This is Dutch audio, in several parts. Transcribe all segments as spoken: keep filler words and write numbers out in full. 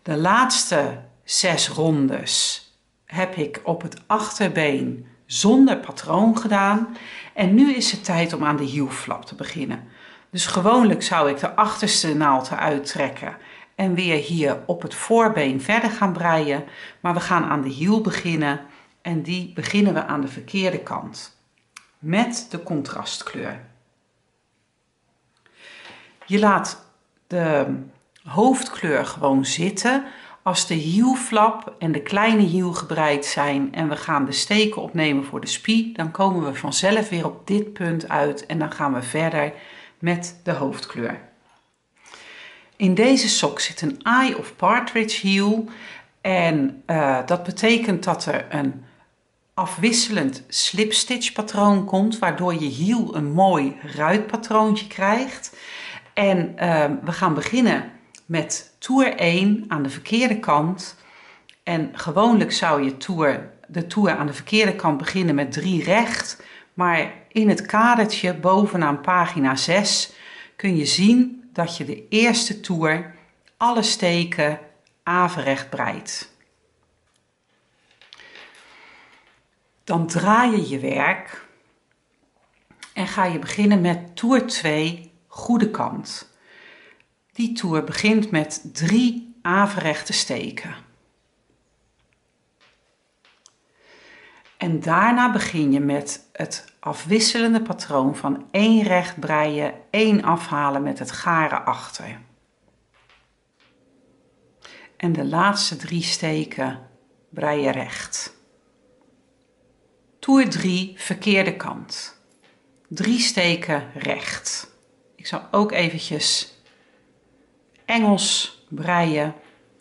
De laatste zes rondes heb ik op het achterbeen zonder patroon gedaan. En nu is het tijd om aan de hielflap te beginnen. Dus gewoonlijk zou ik de achterste naald eruit trekken en weer hier op het voorbeen verder gaan breien. Maar we gaan aan de hiel beginnen en die beginnen we aan de verkeerde kant met de contrastkleur. Je laat de hoofdkleur gewoon zitten. Als de hielflap en de kleine hiel gebreid zijn en we gaan de steken opnemen voor de spie, dan komen we vanzelf weer op dit punt uit en dan gaan we verder met de hoofdkleur. In deze sok zit een Eye of Partridge hiel en uh, dat betekent dat er een afwisselend slipstitch patroon komt, waardoor je hiel een mooi ruitpatroontje krijgt. En uh, we gaan beginnen met toer één aan de verkeerde kant. En gewoonlijk zou je toer, de toer aan de verkeerde kant beginnen met drie recht. Maar in het kadertje bovenaan pagina zes kun je zien dat je de eerste toer alle steken averecht breidt. Dan draai je je werk en ga je beginnen met toer twee, goede kant. Die toer begint met drie averechte steken. En daarna begin je met het afwisselende patroon van één recht breien, één afhalen met het garen achter. En de laatste drie steken brei je recht. Toer drie, verkeerde kant. Drie steken recht. Ik zal ook eventjes Engels breien.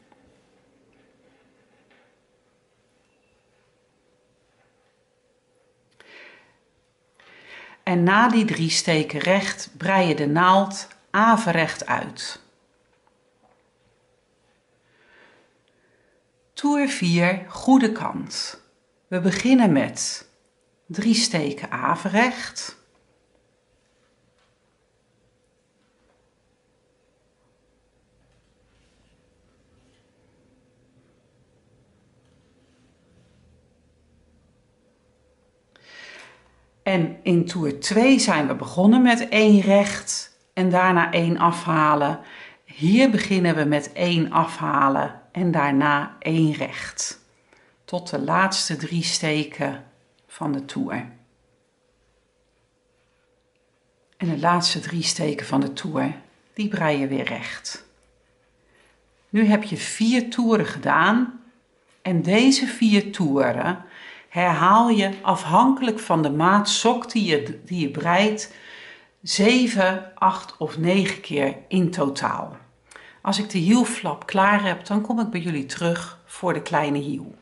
En na die drie steken recht brei je de naald averecht uit. Toer vier, goede kant. We beginnen met drie steken averecht. En in toer twee zijn we begonnen met één recht en daarna één afhalen. Hier beginnen we met één afhalen en daarna één recht. Tot de laatste drie steken van de toer. En de laatste drie steken van de toer, die brei je weer recht. Nu heb je vier toeren gedaan en deze vier toeren herhaal je afhankelijk van de maat sok die je, die je breidt zeven, acht of negen keer in totaal. Als ik de hielflap klaar heb, dan kom ik bij jullie terug voor de kleine hiel.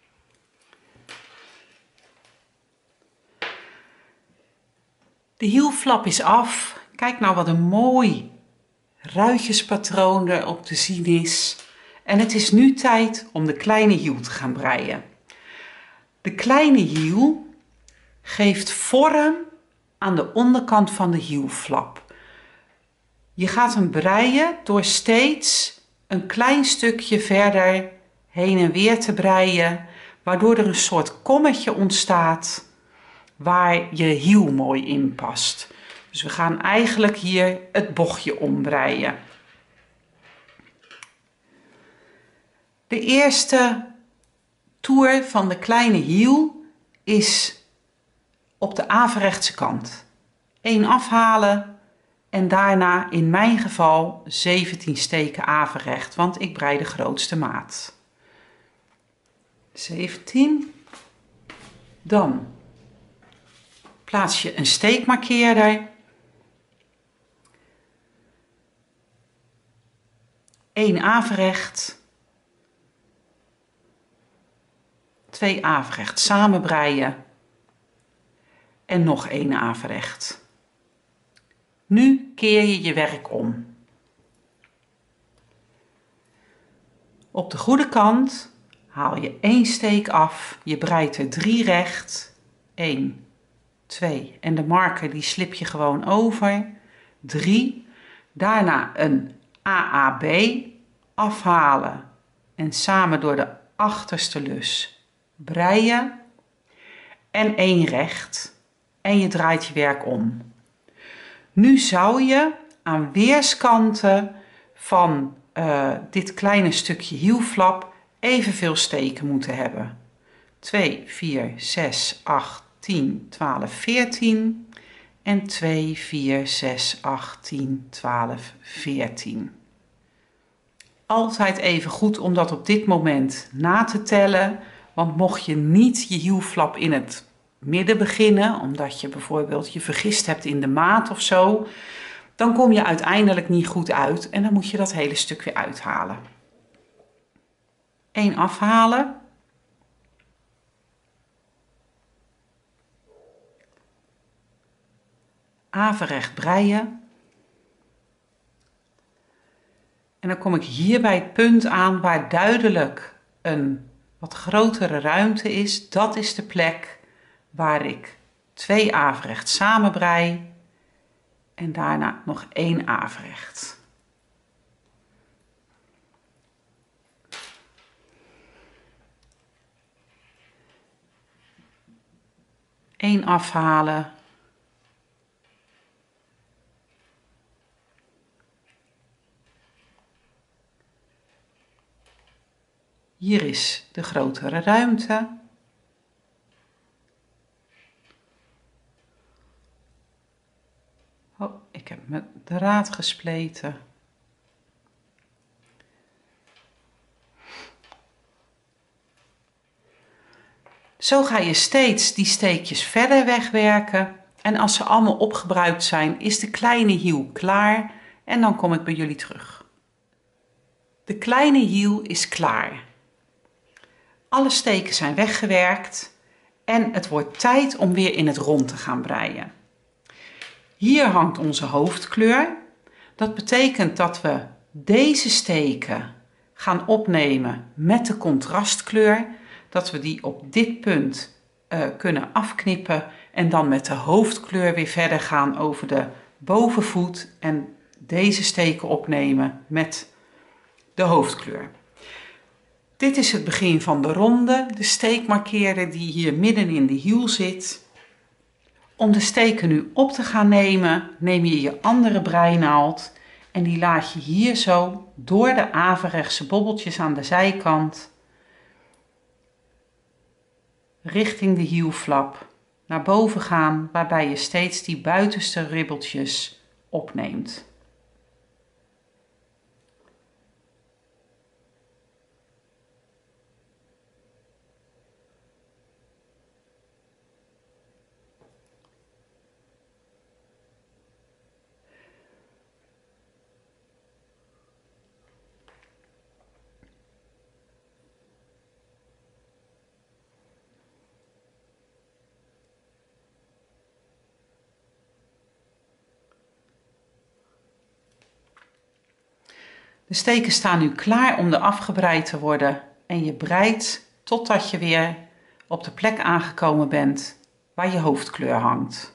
De hielflap is af. Kijk nou wat een mooi ruitjespatroon erop te zien is. En het is nu tijd om de kleine hiel te gaan breien. De kleine hiel geeft vorm aan de onderkant van de hielflap. Je gaat hem breien door steeds een klein stukje verder heen en weer te breien, waardoor er een soort kommetje ontstaat waar je hiel mooi in past. Dus we gaan eigenlijk hier het bochtje ombreien. De eerste toer van de kleine hiel is op de averechtse kant. één afhalen en daarna in mijn geval zeventien steken averecht, want ik brei de grootste maat. zeventien. Dan plaats je een steekmarkeerder. één averecht. twee averecht samen breien en nog één averecht. Nu keer je je werk om. Op de goede kant haal je één steek af, je breidt er drie recht, één, twee en de marker die slip je gewoon over, drie, daarna een A A B afhalen en samen door de achterste lus breien en één recht en je draait je werk om. Nu zou je aan weerskanten van uh, dit kleine stukje hielflap evenveel steken moeten hebben. twee, vier, zes, acht, tien, twaalf, veertien en twee, vier, zes, acht, tien, twaalf, veertien. Altijd even goed om dat op dit moment na te tellen, want mocht je niet je hielflap in het midden beginnen, omdat je bijvoorbeeld je vergist hebt in de maat of zo, dan kom je uiteindelijk niet goed uit en dan moet je dat hele stuk weer uithalen. één afhalen. Averecht breien. En dan kom ik hier bij het punt aan waar duidelijk een wat grotere ruimte is. Dat is de plek waar ik twee averecht samen brei en daarna nog één averecht. Eén afhalen. Hier is de grotere ruimte. Oh, ik heb mijn draad gespleten. Zo ga je steeds die steekjes verder wegwerken. En als ze allemaal opgebruikt zijn, is de kleine hiel klaar. En dan kom ik bij jullie terug. De kleine hiel is klaar. Alle steken zijn weggewerkt. En het wordt tijd om weer in het rond te gaan breien. Hier hangt onze hoofdkleur. Dat betekent dat we deze steken gaan opnemen met de contrastkleur. Dat we die op dit punt uh, kunnen afknippen en dan met de hoofdkleur weer verder gaan over de bovenvoet en deze steken opnemen met de hoofdkleur. Dit is het begin van de ronde, de steekmarkeerder die hier midden in de hiel zit. Om de steken nu op te gaan nemen, neem je je andere breinaald en die laat je hier zo door de averechtse bobbeltjes aan de zijkant richting de hielflap naar boven gaan, waarbij je steeds die buitenste ribbeltjes opneemt. De steken staan nu klaar om er afgebreid te worden en je breidt totdat je weer op de plek aangekomen bent waar je hoofdkleur hangt.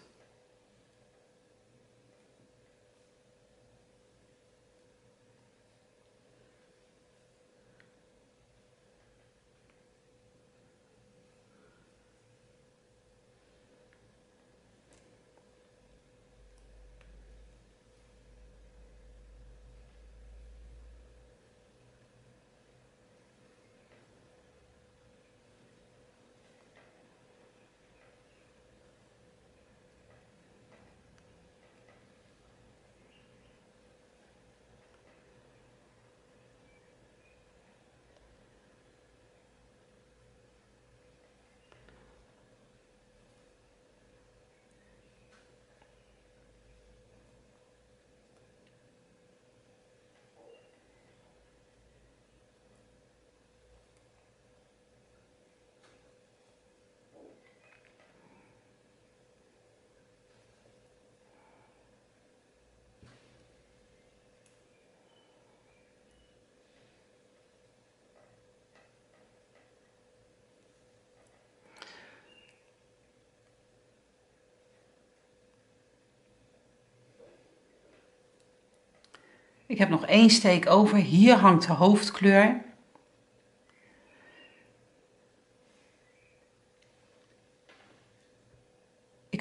Ik heb nog één steek over. Hier hangt de hoofdkleur.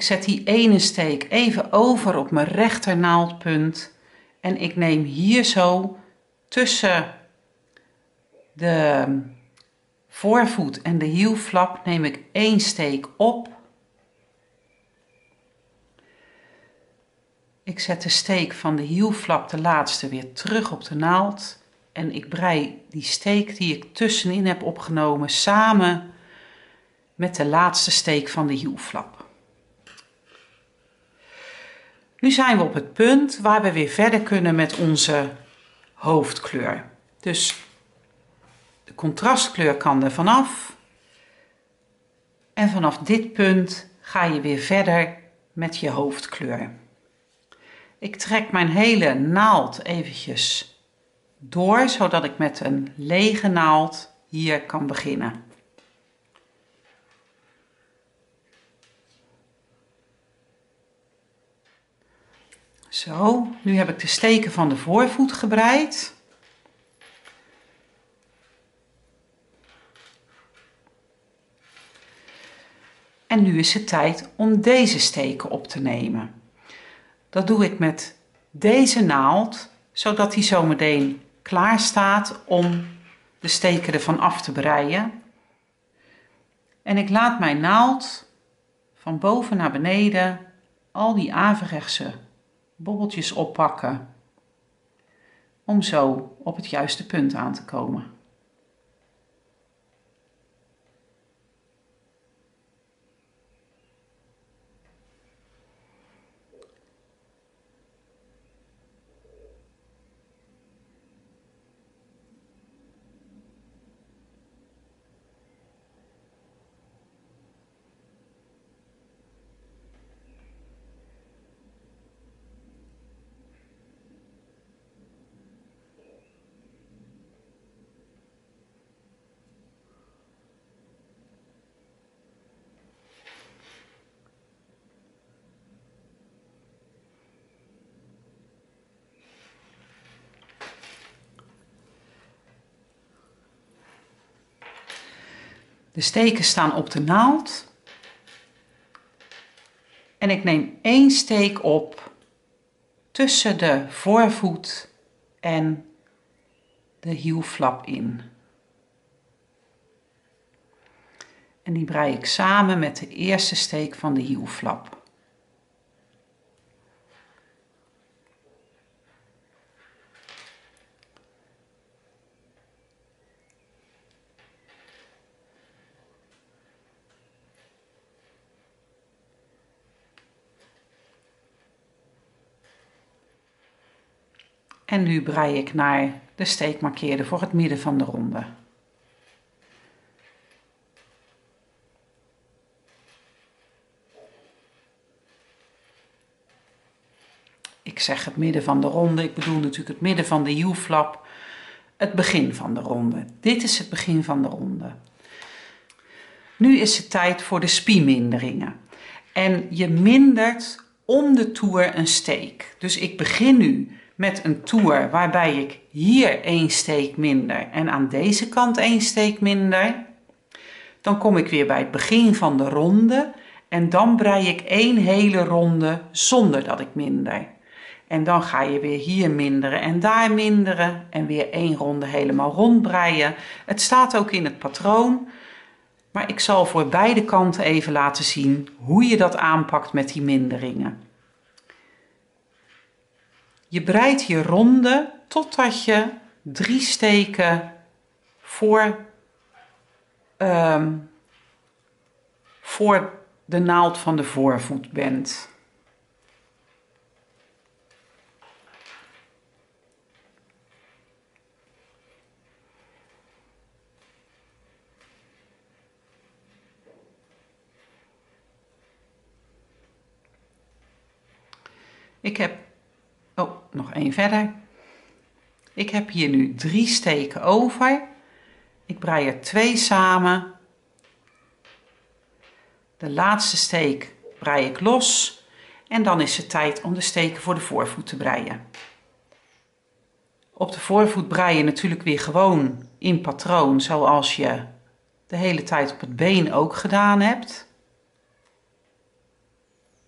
zet die ene steek even over op mijn rechter naaldpunt en ik neem hier zo tussen de voorvoet en de hielflap neem ik één steek op. Ik zet de steek van de hielflap, de laatste, weer terug op de naald en ik brei die steek die ik tussenin heb opgenomen samen met de laatste steek van de hielflap. Nu zijn we op het punt waar we weer verder kunnen met onze hoofdkleur. Dus de contrastkleur kan er vanaf. En vanaf dit punt ga je weer verder met je hoofdkleur. Ik trek mijn hele naald eventjes door, zodat ik met een lege naald hier kan beginnen. Zo, nu heb ik de steken van de voorvoet gebreid. En nu is het tijd om deze steken op te nemen. Dat doe ik met deze naald, zodat die zometeen klaar staat om de steken ervan af te breien. En ik laat mijn naald van boven naar beneden al die averechtse bobbeltjes oppakken, om zo op het juiste punt aan te komen. De steken staan op de naald en ik neem één steek op tussen de voorvoet en de hielflap in. En die brei ik samen met de eerste steek van de hielflap. En nu brei ik naar de steekmarkeerder voor het midden van de ronde. Ik zeg het midden van de ronde, ik bedoel natuurlijk het midden van de hielflap, het begin van de ronde. Dit is het begin van de ronde. Nu is het tijd voor de spieminderingen. En je mindert om de toer een steek. Dus ik begin nu met een toer waarbij ik hier één steek minder en aan deze kant één steek minder. Dan kom ik weer bij het begin van de ronde en dan brei ik één hele ronde zonder dat ik minder. En dan ga je weer hier minderen en daar minderen en weer één ronde helemaal rond breien. Het staat ook in het patroon, maar ik zal voor beide kanten even laten zien hoe je dat aanpakt met die minderingen. Je breidt je ronde totdat je drie steken voor, um, voor de naald van de voorvoet bent. Ik heb, oh, nog één verder. Ik heb hier nu drie steken over. Ik brei er twee samen. De laatste steek brei ik los. En dan is het tijd om de steken voor de voorvoet te breien. Op de voorvoet brei je natuurlijk weer gewoon in patroon, zoals je de hele tijd op het been ook gedaan hebt.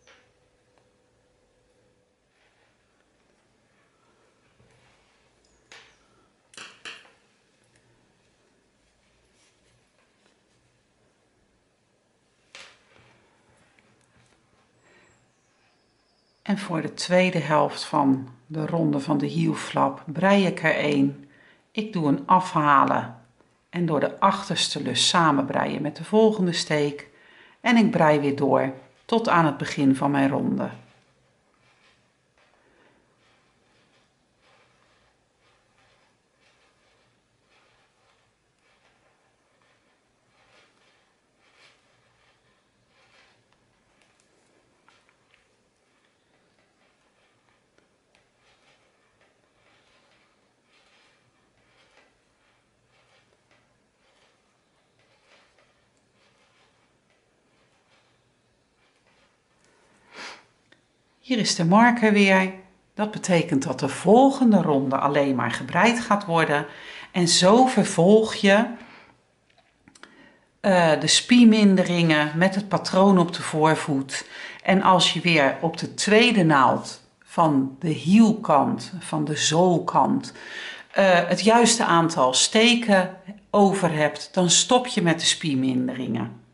En voor de tweede helft van de ronde van de hielflap brei ik er één. Ik doe een afhalen en door de achterste lus samen breien met de volgende steek. En ik brei weer door tot aan het begin van mijn ronde. Hier is de marker weer. Dat betekent dat de volgende ronde alleen maar gebreid gaat worden. En zo vervolg je uh, de spieminderingen met het patroon op de voorvoet. En als je weer op de tweede naald van de hielkant, van de zoolkant, uh, het juiste aantal steken over hebt, dan stop je met de spieminderingen.